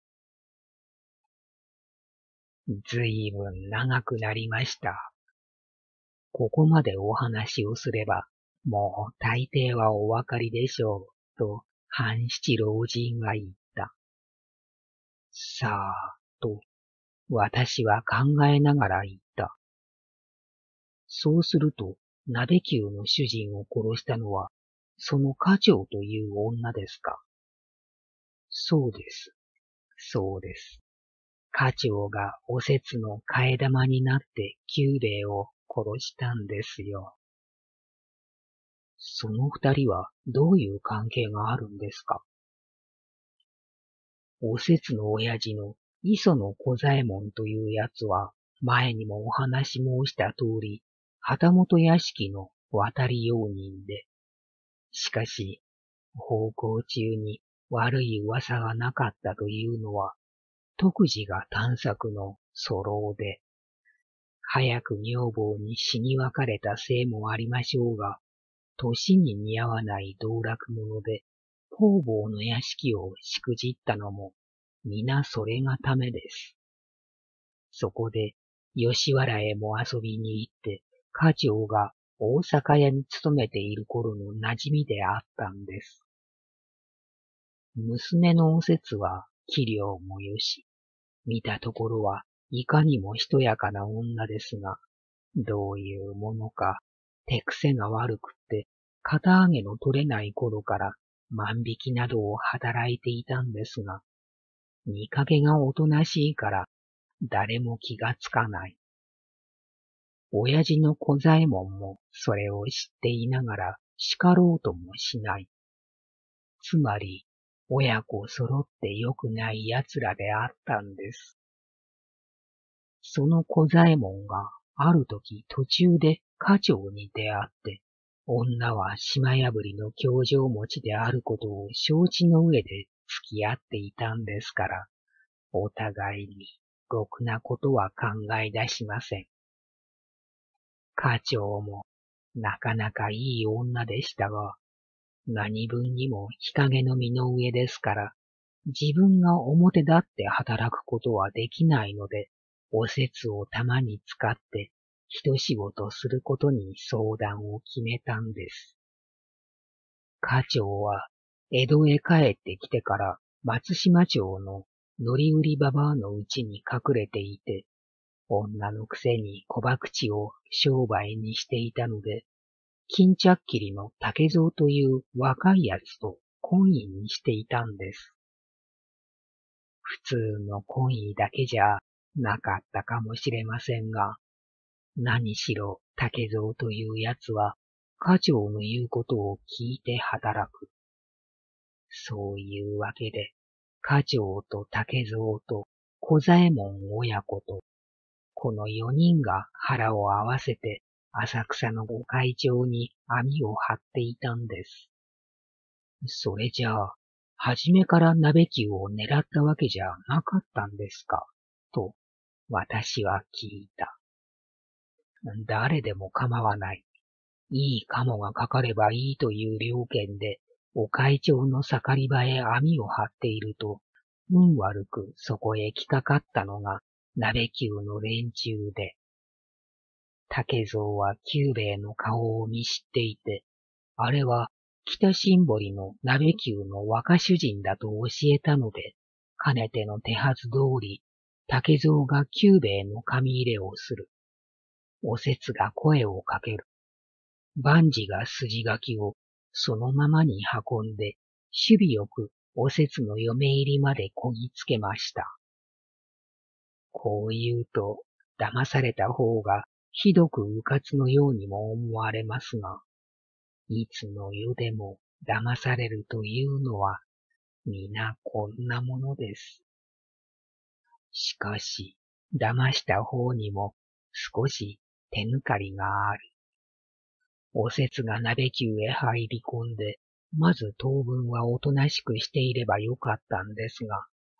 ずいぶん長くなりました。ここまでお話をすれば、もう大抵はお分かりでしょう、と半七老人は言った。さあ、と、私は考えながら言った。そうすると、鍋久の主人を殺したのは、その家長という女ですか。そうです。そうです。家長がおせつの替え玉になって久兵衛を殺したんですよ。その二人はどういう関係があるんですか。おせつの親父の磯野小左衛門というやつは、前にもお話申した通り、旗本屋敷の渡り用人で、しかし、奉公中に悪い噂がなかったというのは、徳次が探索の粗浪で、早く女房に死に別れたせいもありましょうが、年に似合わない道楽者で、方々の屋敷をしくじったのも、皆それがためです。そこで、吉原へも遊びに行って、家長が大阪屋に勤めている頃の馴染みであったんです。娘のおせつは器量もよし、見たところはいかにもしとやかな女ですが、どういうものか手癖が悪くって、肩上げの取れない頃から万引きなどを働いていたんですが、見かけがおとなしいから誰も気がつかない。親父の小左衛門もそれを知っていながら叱ろうともしない。つまり、親子揃って良くない奴らであったんです。その小左衛門がある時途中で家長に出会って、女は島破りの教場持ちであることを承知の上で付き合っていたんですから、お互いにろくなことは考え出しません。家長もなかなかいい女でしたが、何分にも日陰の身の上ですから、自分が表立って働くことはできないので、おせつをたまに使って一仕事することに相談を決めたんです。家長は江戸へ帰ってきてから松島町の乗り売りババアのうちに隠れていて、女のくせに小博を商売にしていたので、金ちゃっきりの竹蔵という若いやつと懇意にしていたんです。普通の懇意だけじゃなかったかもしれませんが、何しろ竹蔵というやつは家長の言うことを聞いて働く。そういうわけで、家長と竹蔵と小左衛門親子と、この四人が腹を合わせて浅草の御開帳に網を張っていたんです。それじゃあ、はじめから鍋久を狙ったわけじゃなかったんですか、と私は聞いた。誰でも構わない。いい鴨がかかればいいという了見で、御開帳の盛り場へ網を張っていると、運悪くそこへ来かかったのが鍋久の連中で、竹蔵は久兵衛の顔を見知っていて、あれは北新堀の鍋久の若主人だと教えたので、かねての手はず通り、竹蔵が久兵衛の紙入れをする。おせつが声をかける。万事が筋書きをそのままに運んで、守備よくおせつの嫁入りまでこぎつけました。こう言うと、騙された方がひどく迂闊のようにも思われますが、いつの世でも騙されるというのは、皆こんなものです。しかし、騙した方にも少し手抜かりがある。おせつが鍋久へ入り込んで、まず当分はおとなしくしていればよかったんですが、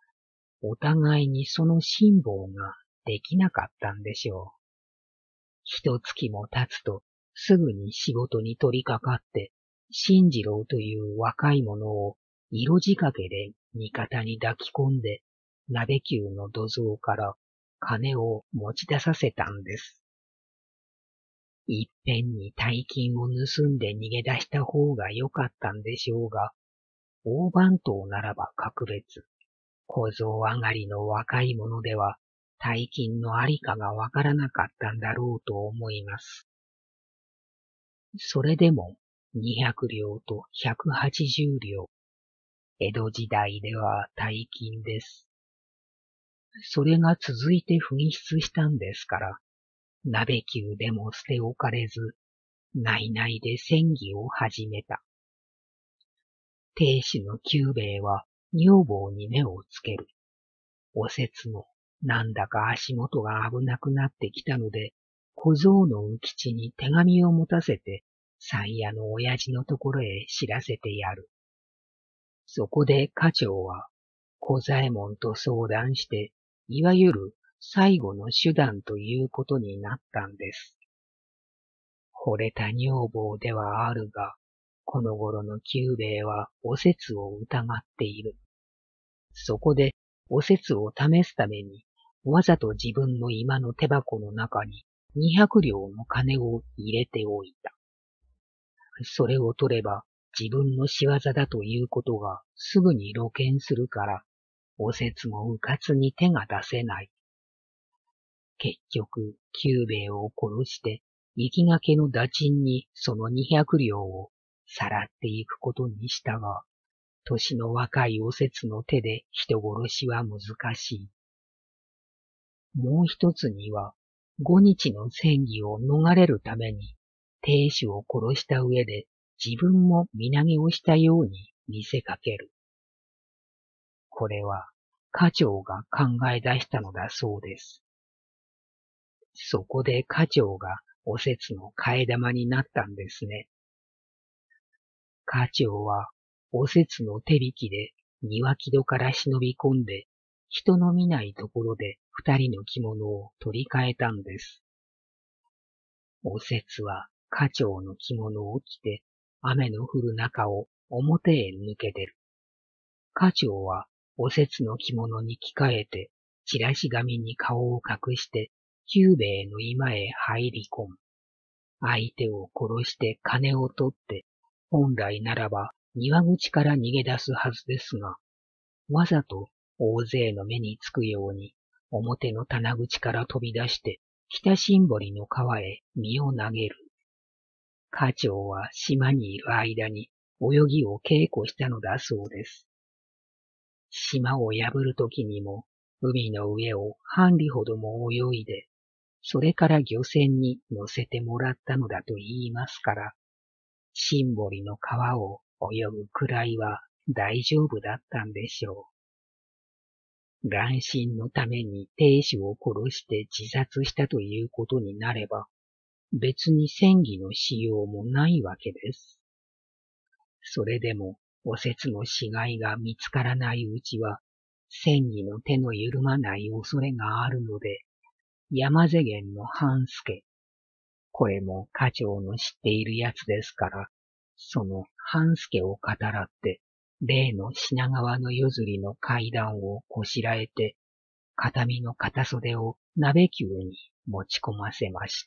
お互いにその辛抱ができなかったんでしょう。一月も経つとすぐに仕事に取り掛かって、新次郎という若い者を色仕掛けで味方に抱き込んで、鍋久の土蔵から金を持ち出させたんです。いっぺんに大金を盗んで逃げ出した方が良かったんでしょうが、大番頭ならば格別、小僧上がりの若い者では大金のありかがわからなかったんだろうと思います。それでもにひゃく両とひゃくはちじゅう両、江戸時代では大金です。それが続いて紛失したんですから、鍋久でも捨て置かれず、内々で戦議を始めた。亭主の久兵衛は女房に目をつける。おせつもなんだか足元が危なくなってきたので、小僧の浮吉に手紙を持たせて、山屋の親父のところへ知らせてやる。そこで家長は小左衛門と相談して、いわゆる最後の手段ということになったんです。惚れた女房ではあるが、この頃の久兵衛はおせつを疑っている。そこでおせつを試すために、わざと自分の今の手箱の中ににひゃく両の金を入れておいた。それを取れば自分の仕業だということがすぐに露見するから、おせつもうかつに手が出せない。結局、久兵衛を殺して、行きがけの打賃にそのにひゃく両をさらっていくことにしたが、年の若いおせつの手で人殺しは難しい。もう一つには、ごにちの戦議を逃れるために、亭主を殺した上で自分も身投げをしたように見せかける。これは家長が考え出したのだそうです。そこで家長がおせつの替え玉になったんですね。家長はおせつの手引きで庭木戸から忍び込んで、人の見ないところで二人の着物を取り替えたんです。おせつは家長の着物を着て、雨の降る中を表へ抜け出る。家長はおせつの着物に着替えて、チラシ紙に顔を隠して、久兵衛の居間へ入り込む。相手を殺して金を取って、本来ならば庭口から逃げ出すはずですが、わざと大勢の目につくように、表の棚口から飛び出して、北新堀の川へ身を投げる。家長は島にいる間に泳ぎを稽古したのだそうです。島を破るときにも、海の上を半里ほども泳いで、それから漁船に乗せてもらったのだと言いますから、新堀の川を泳ぐくらいは大丈夫だったんでしょう。乱心のために亭主を殺して自殺したということになれば、別に戦議のしようもないわけです。それでも、おせつの死骸が見つからないうちは、戦議の手の緩まない恐れがあるので、山瀬源の半助、これも家長の知っているやつですから、その半助を語らって、例の品川の夜釣りの階段をこしらえて、片身の片袖を鍋久に持ち込ませました。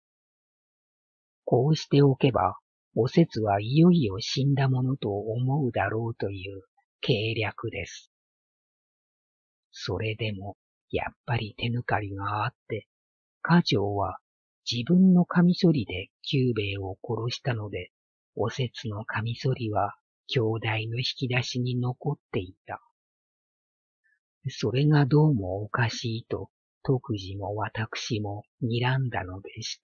こうしておけば、おせつはいよいよ死んだものと思うだろうという計略です。それでも、やっぱり手抜かりがあって、家長は自分のカミソリで久兵衛を殺したので、おせつのカミソリは兄弟の引き出しに残っていた。それがどうもおかしいと、徳次も私も睨んだのでした。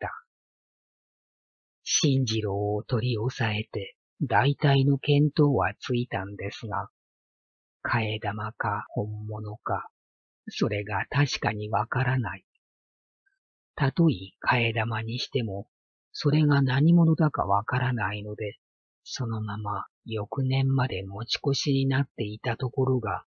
新次郎を取り押さえて、大体の見当はついたんですが、替え玉か本物か、それが確かにわからない。たとえ替え玉にしても、それが何者だかわからないので、そのまま翌年まで持ち越しになっていたところが、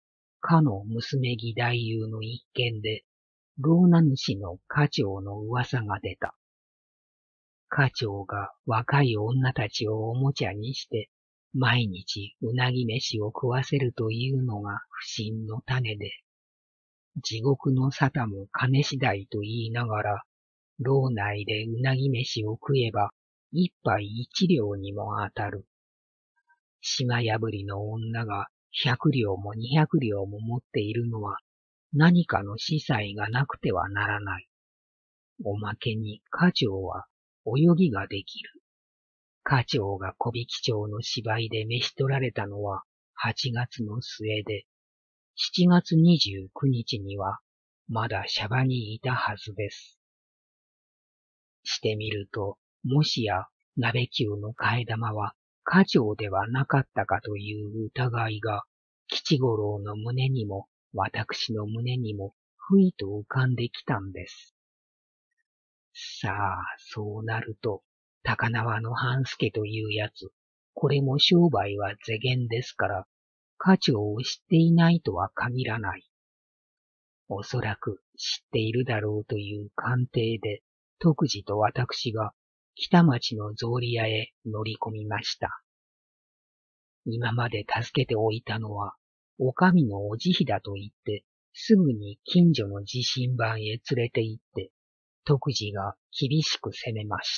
かの娘義太夫の一件で、老名主の家長の噂が出た。家長が若い女たちをおもちゃにして、毎日うなぎ飯を食わせるというのが不審の種で、地獄の沙汰も金次第と言いながら、牢内でうなぎ飯を食えば一杯一両にも当たる。島破りの女が百両も二百両も持っているのは何かの司祭がなくてはならない。おまけに家長は泳ぎができる。家長が小引町の芝居で召し取られたのは八月の末で、七月二十九日にはまだシャバにいたはずです。してみると、もしや鍋久の替え玉は家長ではなかったかという疑いが、吉五郎の胸にも私の胸にもふいと浮かんできたんです。さあ、そうなると、高輪の半助というやつ、これも商売は世間ですから、家長を知っていないとは限らない。おそらく知っているだろうという鑑定で、徳次と私が北町の草履屋へ乗り込みました。今まで助けておいたのは、お上のお慈悲だと言って、すぐに近所の自身番へ連れて行って、徳次が厳しく責めました。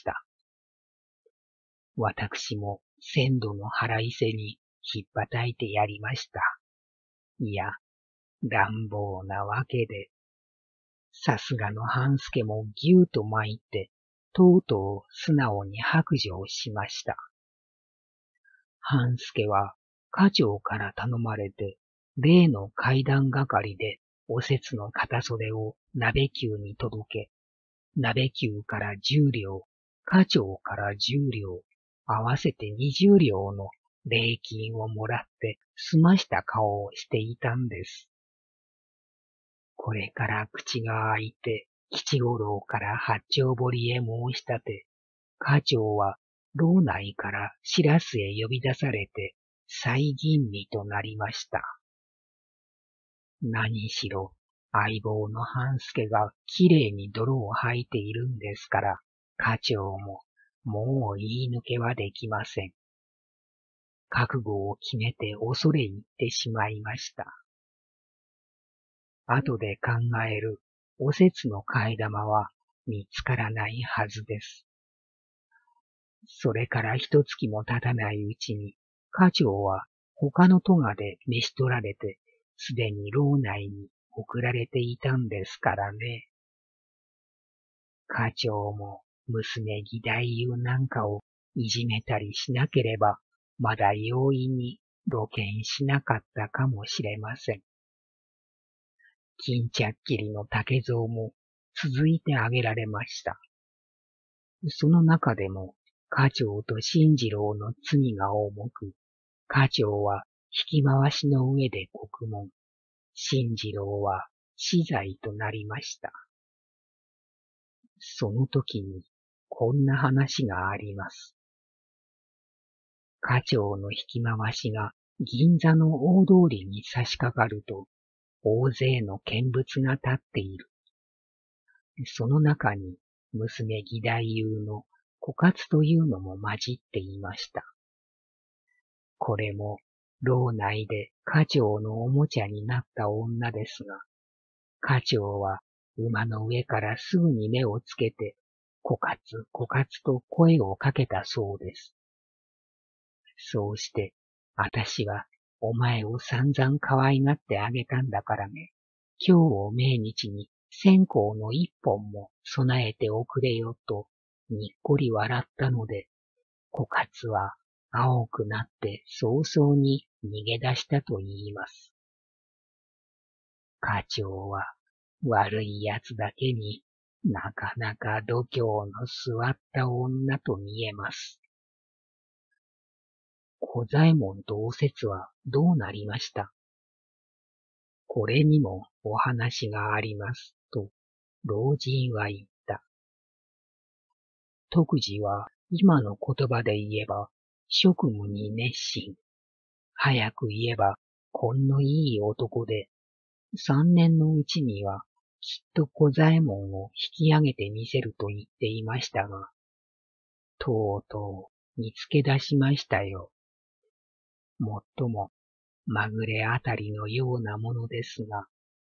私も先度の腹いせにひっぱたいてやりました。いや、乱暴なわけで、さすがの半助もぎゅうと参って、とうとう素直に白状しました。半助は家長から頼まれて、例の階段係でおせつの片袖を鍋久に届け、鍋久から十両、家長から十両、合わせて二十両の礼金をもらって済ました顔をしていたんです。これから口が開いて、吉五郎から八丁堀へ申し立て、家長は牢内から白洲へ呼び出されて、再吟味となりました。何しろ、相棒の半助がきれいに泥を吐いているんですから、家長ももう言い抜けはできません。覚悟を決めて恐れ入ってしまいました。後で考えるおせつの替え玉は見つからないはずです。それから一月も経たないうちに、家長は他の戸で召し取られて、すでに牢内に送られていたんですからね。家長も娘義太夫なんかをいじめたりしなければ、まだ容易に露見しなかったかもしれません。金ちゃっきりの竹蔵も続いて挙げられました。その中でも、家長と新次郎の罪が重く、家長は引き回しの上で獄門、新次郎は死罪となりました。その時にこんな話があります。家長の引き回しが銀座の大通りに差し掛かると、大勢の見物が立っている。その中に娘義太夫の枯渇というのも混じっていました。これも牢内で家長のおもちゃになった女ですが、家長は馬の上からすぐに目をつけて、枯渇枯渇と声をかけたそうです。そうして、あたしはお前を散々可愛がってあげたんだからね、今日を命日に線香の一本も備えておくれよとにっこり笑ったので、枯渇は青くなって早々に逃げ出したと言います。家長は悪い奴だけになかなか度胸の座った女と見えます。小左衛門とおせつはどうなりました？これにもお話がありますと老人は言った。徳次は今の言葉で言えば職務に熱心。早く言えば、こんのいい男で三年のうちにはきっと小左衛門を引き上げてみせると言っていましたが、とうとう見つけ出しましたよ。もっともまぐれあたりのようなものですが、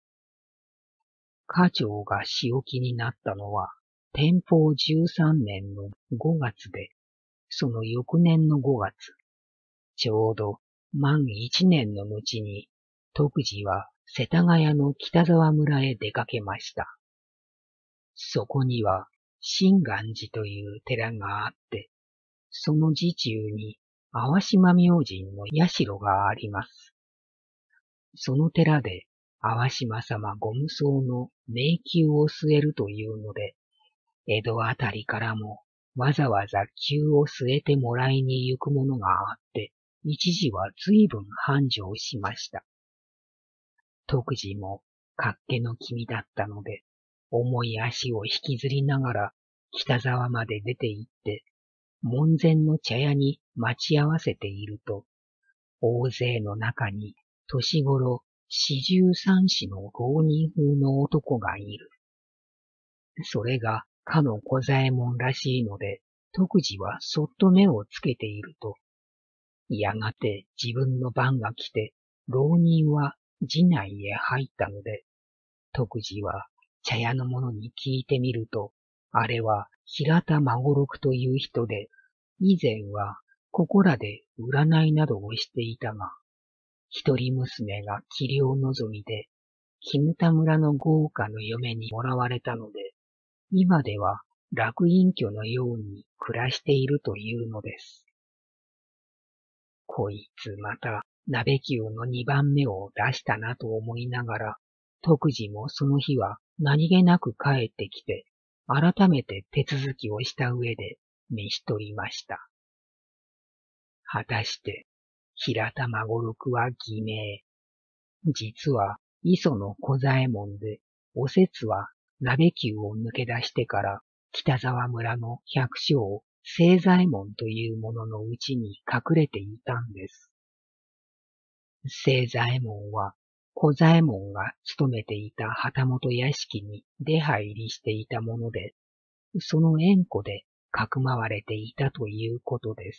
家長が仕置きになったのは天保十三年の五月で、その翌年の五月、ちょうど満一年の後に、徳次は世田谷の北沢村へ出かけました。そこには真願寺という寺があって、その寺中に淡島明神の社があります。その寺で淡島様ご無双の迷宮を据えるというので、江戸あたりからもわざわざ宮を据えてもらいに行くものがあって、一時は随分繁盛しました。徳次も活気の君だったので、重い足を引きずりながら北沢まで出て行って、門前の茶屋に待ち合わせていると、大勢の中に年頃四十三子の浪人風の男がいる。それがかの小左衛門らしいので、徳次はそっと目をつけていると、やがて自分の番が来て、浪人は寺内へ入ったので、徳次は茶屋の者に聞いてみると、あれは平田孫六という人で、以前はここらで占いなどをしていたが、一人娘が器量望みで、絹田村の豪華の嫁にもらわれたので、今では楽隠居のように暮らしているというのです。こいつまた鍋球の二番目を出したなと思いながら、徳次もその日は何気なく帰ってきて、改めて手続きをした上で召し取りました。果たして、平田孫六は偽名。実は、磯の小左衛門で、おせつは鍋球を抜け出してから、北沢村の百姓、清左衛門というもののうちに隠れていたんです。清左衛門は、小左衛門が勤めていた旗本屋敷に出入りしていたもので、その縁故でかくまわれていたということです。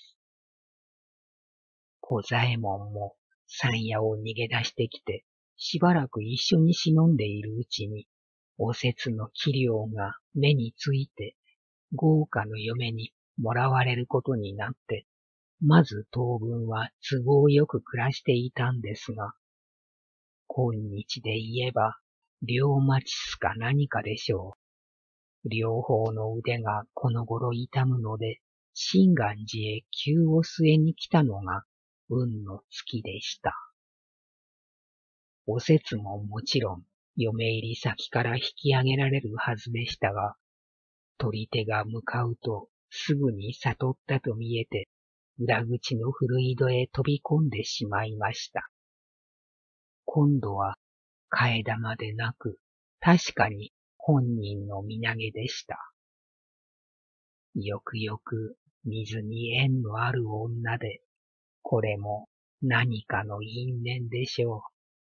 小左衛門も山屋を逃げ出してきて、しばらく一緒に忍んでいるうちに、おせつの器量が目について、豪華の嫁にもらわれることになって、まず当分は都合よく暮らしていたんですが、今日で言えば、両待ちすか何かでしょう。両方の腕がこの頃痛むので、真願寺へ急を据えに来たのが運の月でした。おせつももちろん、嫁入り先から引き上げられるはずでしたが、取り手が向かうとすぐに悟ったと見えて、裏口の古井戸へ飛び込んでしまいました。今度は替え玉でなく、確かに本人の身投げでした。よくよく水に縁のある女で、これも何かの因縁でしょう。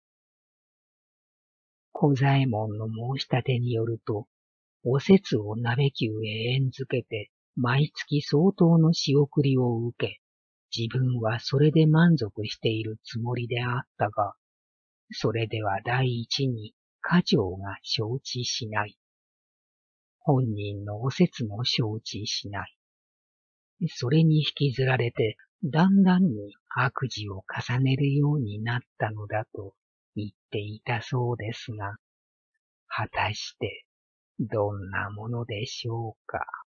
小左衛門の申し立てによると、おせつを鍋球へ縁づけて、毎月相当の仕送りを受け、自分はそれで満足しているつもりであったが、それでは第一に家長が承知しない。本人のおせつも承知しない。それに引きずられて、だんだんに悪事を重ねるようになったのだと言っていたそうですが、果たしてどんなものでしょうか。